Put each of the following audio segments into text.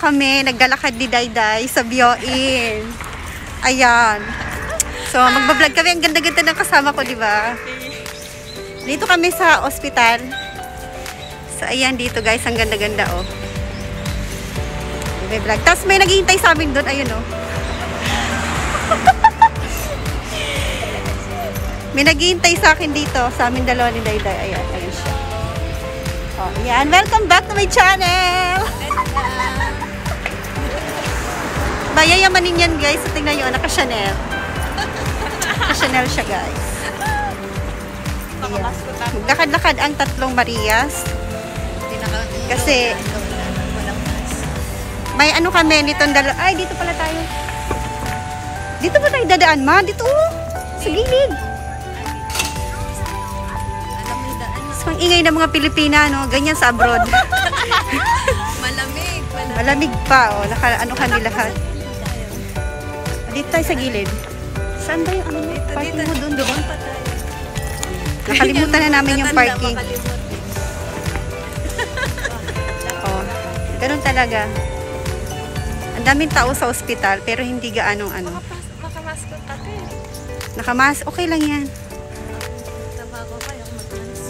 kami, naglalakad ni Dayday sa Bioin. Ayan. So, magbablog kami. Ang ganda-ganda ng kasama ko, di ba? Dito kami sa ospital. So, ayan dito guys. Ang ganda-ganda, oh. May vlog. Tapos may naghihintay sa amin doon. Ayun, oh. May naghihintay sa akin dito. Sa amin dalawa ni Dayday. Ayan, ayun siya. Oh, ayan. Welcome back to my channel! Bayayamanin yan guys. So, tingnan nyo. Naka-Chanel. Naka-Chanel siya guys. Magdakad-lakad ang tatlong Marias. Kasi may ano kami nitong dalawa. Ay, dito pala tayo. Dito ba tayo dadaan, ma? Dito, oh. Sa gilid. So, ang ingay ng mga Pilipina, no? Ganyan sa abroad. Malamig. Malamig pa, oh. Ano kami lahat. Dito tayo sa gilid. Saan ba yung ano? Parking mo doon, doon. Nakalimutan na namin yung parking. Oh, ganun talaga. Ang daming tao sa ospital, pero hindi gaanong ano. Makamask ka eh. Nakamask, okay lang yan. Tabago pa yung mag-mask.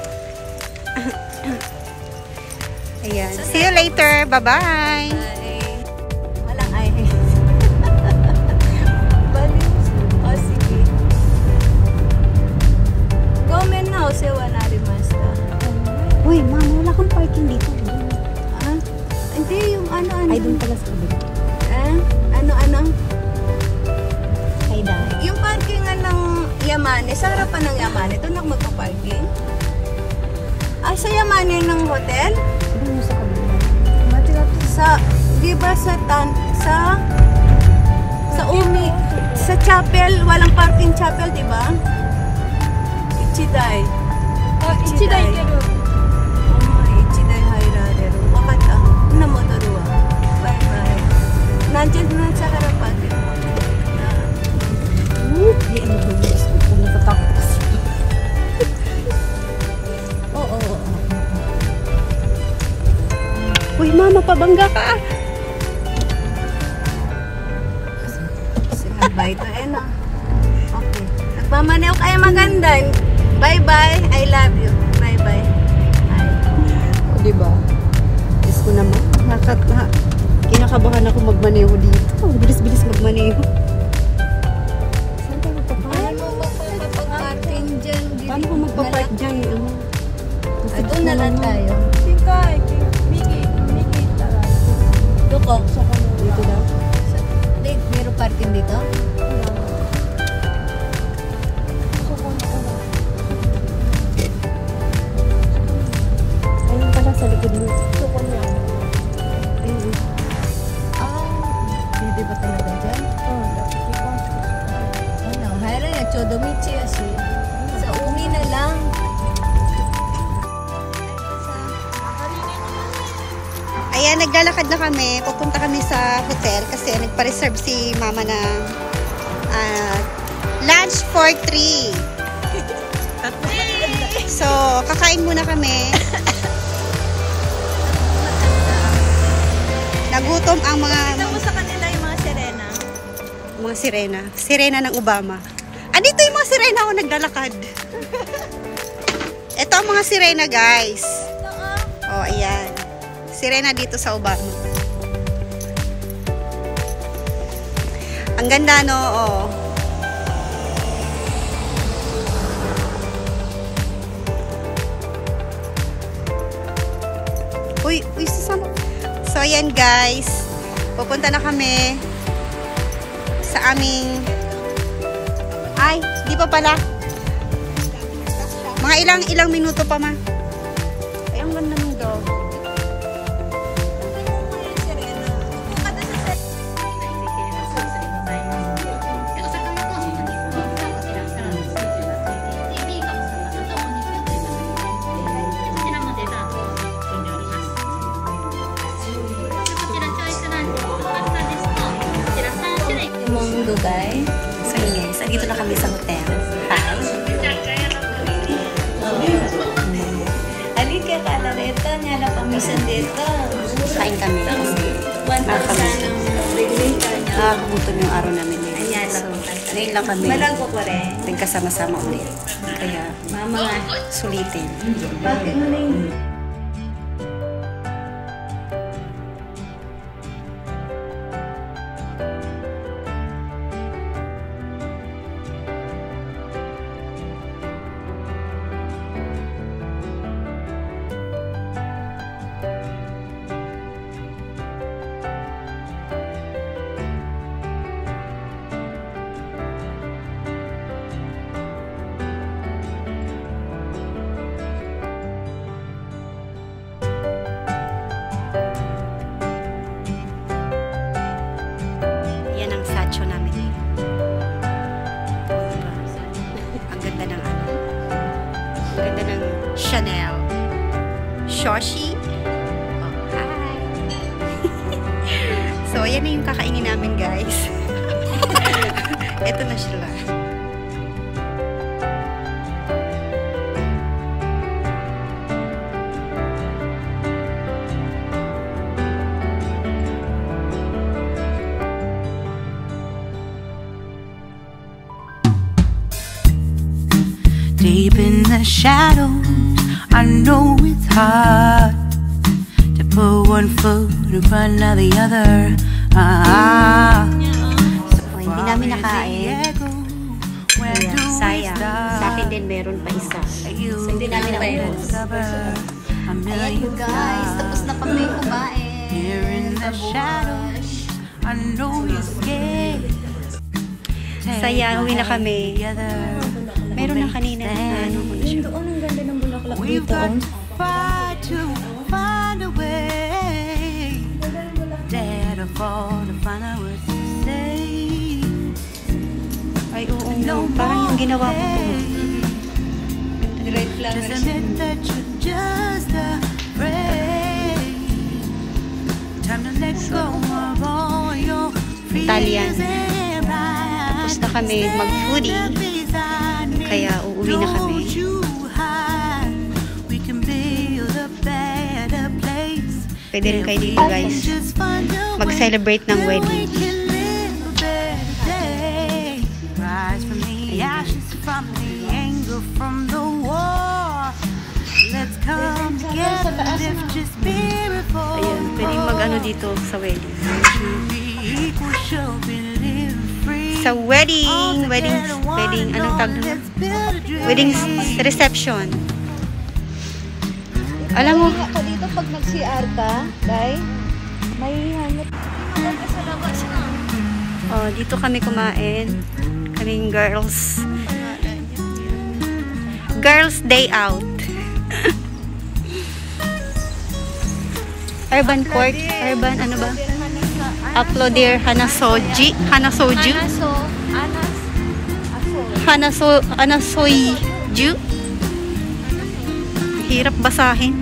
Ayan. See you later. Bye-bye. Walang ay. O, sige. Gomen na o sewa na rimasta. Uy, mama, wala kang parking dito. Ah? Hindi, yung ano. Ay, doon pala sa kabila. Ano? Ay, dahil. Yung parkingan ng Yamane, sa harapan ng Yamane, doon ako magpa-parking. Ah, sa Yamane ng hotel? Doon sa kabila. Sa, di ba sa Umi, sa chapel, walang parking chapel, di ba? Ichiday. Ichiday. Ichiday hairareru. Wakata. Namotoru wa. Bye bye. Nandiyan na sa harapan. Hindi, ano ba yun? Kung natatakot kasi. Oo. Uy, mama, pabangga ka. Bye to Ena. Okay. Nagmamaneho kayo maganda. Bye-bye. I love you. Bye-bye. O, diba? Yes ko naman. Kinakabahan ako magmaneho dito. Bilis-bilis magmaneho. Saan tayo magpapark? Paano mo magpapag-parking dyan? Paano ko magpapark dyan? Doon na lang tayo. Miki talaga. Duko. Dito daw. Meron parking dito? Ayun pala sa likod mo. Suko niya. Ayun. Pwede ba talaga dyan? Ano, hayra ya, chodomichi ya si. Sa umi na lang. Ayan, naglalakad na kami. Pupunta kami sa hotel kasi nagpa-reserve si mama ng lunch for 3. So, kakain muna kami. Nagutom ang mga... Kita mo sa kanila yung mga sirena. Mga sirena. Sirena ng Obama. Andito yung mga sirena ako naglalakad. Ito ang mga sirena, guys. Oh, ayan. Sirena dito sa Obama. Ang ganda, no? Oh. Uy, sasama. So, ayan guys. Pupunta na kami sa aming... Ay, di pa pala. Mga ilang minuto pa, ma. Ay, ang ganda ng dog. Dubai. So guys, andito na kami sa hotel. Hi. Halika ka na rito. Nga na pamisan dito. Kain kami. Nakakagutom. Nakakagutom yung araw namin ngayon. Ayan, So, lapuntan ka. ngayon lang kami Malago ko rin. nagkasama-sama ulit. Kaya, Mama nga. sulitin. Bakit mo na yung... Yan ang satcho namin ngayon. Diba? Ang ganda ng ano. Ang ganda ng Chanel. Shoshi. Oh, hi. So, yan na yung kakainin namin, guys. Ito na sila. Deep in the shadows, I know it's hard to put one foot in front of the other. Oh, hindi namin nakain. Kaya, sayang. Sa akin din meron pa isa. So, hindi namin naubos. Ayan you guys, tapos na kami kumain. Here in the shadows, I know you're scared. Sayang, uwi na kami. Meron na kanina. Ano ko na siya. Doon, ang ganda ng bulaklak We've dito. got to fight to find a way. Dare to fall to find out what to say. Ay, oo. Parang yung ginawa ko to. Red flower Just siya. admit that you're just afraid. Time to let go of all your Italian. fears and pride. Tapos na kami mag-foodie. Kaya uuwi na kami. Don't you hide. We can build a better place. Pwede rin kayo dito, guys. Just find a way Mag-celebrate ng that we wedding. can live a better day. Rise from the ashes, from the anger, from the war. Let's come together, lift your spirit forward. Ayan, pwedeng mag-ano dito sa wedding. Should be equal, should be live free. Sa wedding, anong tawag doon? Wedding reception. Alam mo, Kaya ka dito pag nag-CR ka, guys, may hangat. Sa labas na. oh, dito kami kumain. Kaming girls. Girls day out. Urban Court. Urban, ano ba? Uploader Hanasoji. Hanasoju. Hanasoju. Hirap basahin.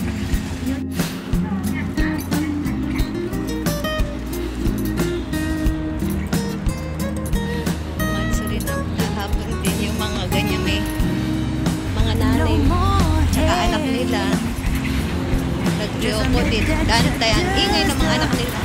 Mansurin ang hapon din yung mga ganyan may mga nanay tsaka anak nila. Nag-yoko din. Dahil tayo ang ingay ng mga anak nila.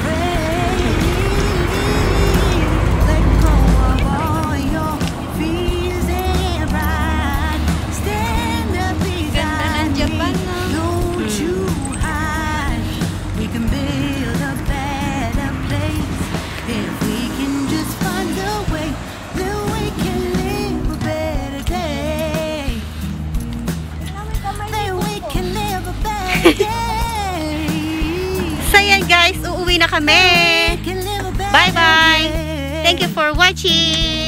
Let go of all your fears and pride. Stand up Ganda ng beside Japan, me. Don't you hide. We can build a better place if we can just find a way that we can live a better day. That we can live a better day. So yan guys, uuwi na kami. Can live a better Bye-bye. day. Thank you for watching.